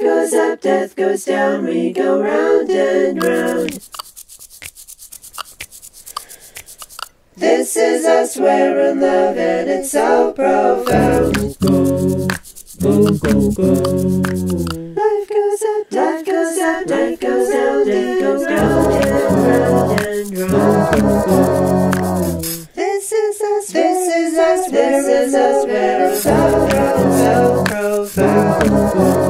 goes up, death goes down, we go round and round. This is us, we're in love, and it's so profound. Go, go, go, go. Life goes up, life goes up, life goes down, it goes round and round and round. This is us, this is us, this is us, we're so profound.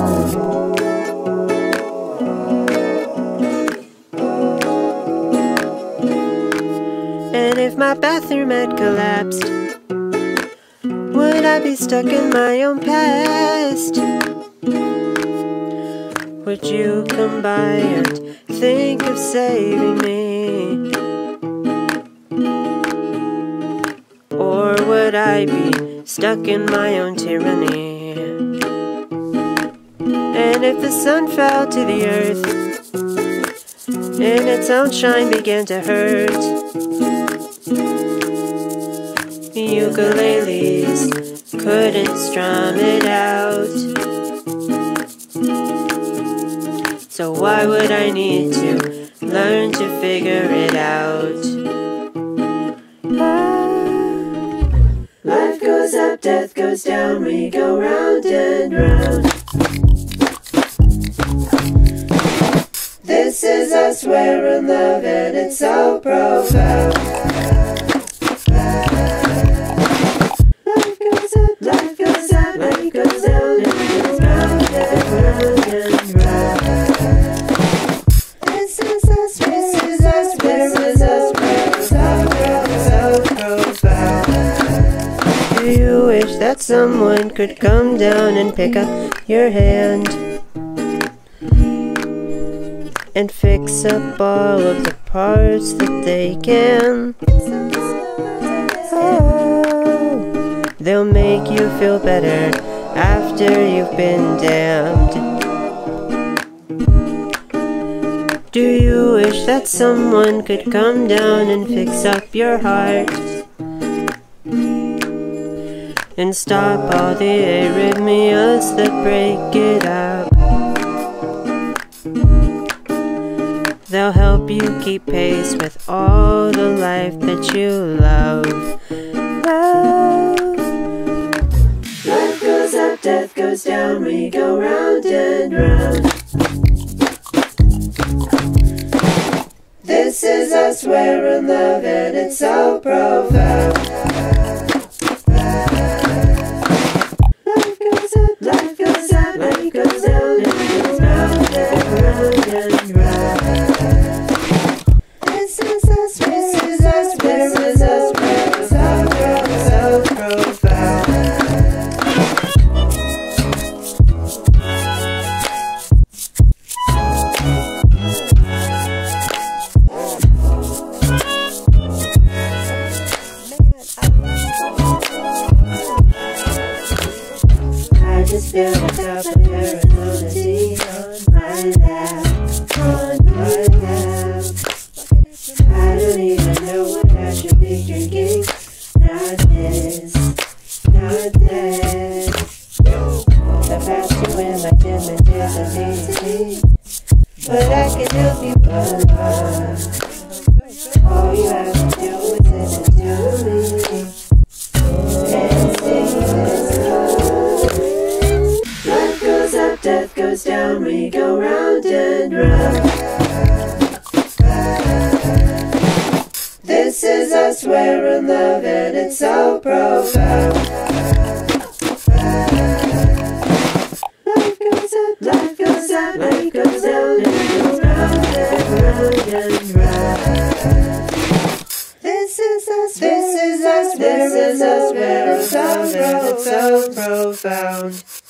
And if my bathroom had collapsed, would I be stuck in my own past? Would you come by and think of saving me? Or would I be stuck in my own tyranny? And if the sun fell to the earth and its own shine began to hurt, ukuleles couldn't strum it out. So why would I need to learn to figure it out? Life goes up, death goes down, we go round and round. This is us, we're in love, and it's so profound. Life goes up, life goes up, life goes down, and goes round and round. This is us, this is us, this is us, we're so profound. Do you wish that someone could come down and pick up your hand and fix up all of the parts that they can? Oh, they'll make you feel better after you've been damned. Do you wish that someone could come down and fix up your heart and stop all the arrhythmias that break it up? They'll help you keep pace with all the life that you love. Life goes up, death goes down, we go round and round. This is us, we're in love, and it's so profound. Life goes up, life goes up, life goes down, and goes round and round and round. This is us, this is us, this is us, we're so profound. I just feel a cup of Arizona tea on my lap, on my lap. I don't even know what I should be drinking. Not this, not that. The faster when my damages are easy, but I can help you unlock. All you have to do is listen to me and sing this song. Life goes up, death goes down, we go round and round. This is us, we're in love, and it's so profound. Life goes up, life goes up, life goes down, and goes round and round. This is us, this is us, this is us, we're so profound.